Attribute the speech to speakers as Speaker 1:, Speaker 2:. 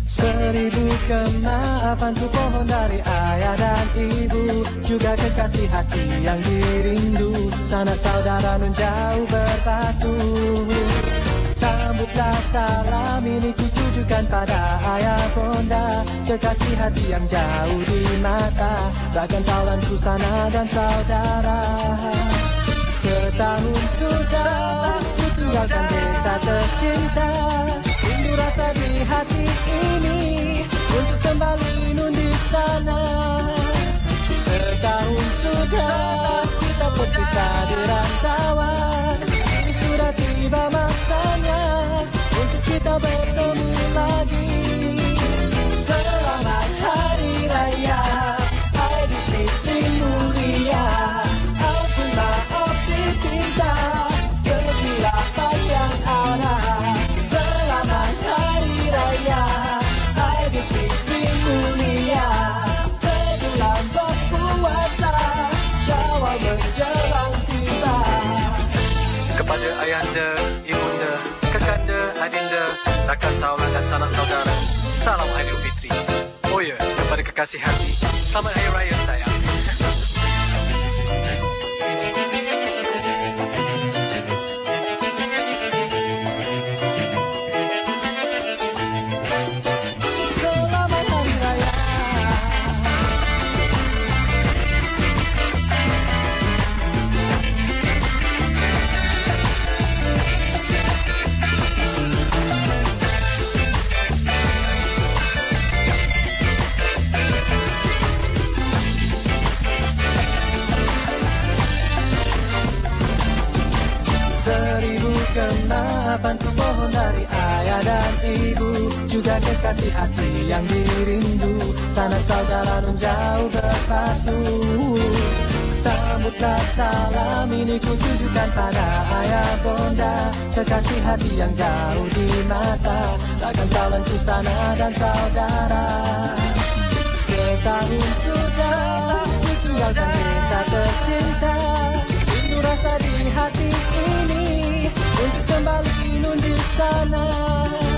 Speaker 1: Seribu kemaafan ku pohon dari ayah dan ibu, juga kekasih hati yang dirindu. Sana saudara nun jauh berbatu. Sambutlah salam ini ku tujukan pada ayah bonda, kekasih hati yang jauh di mata, takkan taulan susana dan saudara. Setahun sudah ku tinggalkan desa tercinta, rindu rasa di hati ini untuk kembali nun di sana. Setahun sudah kita pun pisah di rantauan, ini sudah tiba masanya untuk kita bertemu lagi. Selamat Hari Raya Aidilfitri mulia, ampun maaf ditinta kesilapan yang ada. Selamat Hari Raya Aidilfitri mulia, sebulan berpuasa Syawal menjelang tiba.
Speaker 2: Kepada ayahanda, ibunda, kakanda, adinda, rakan taulan dan sanak saudara, salam Aidilfitri. Oh ya, kepada kekasih hati, selamat Hari Raya sayang.
Speaker 1: Selamat Hari Raya. Seribu kemaafan ku pohon dari ayah dan ibu, juga kekasih hati yang dirindu. Sana saudara nun jauh berbatu. Sambutlah salam ini ku tujukan pada ayah bonda, kekasih hati yang jauh di mata, takkan taulan susana dan saudara. Setahun sudah ku tinggalkan desa tercinta, rindu rasa di hati ini untuk kembali nun di sana.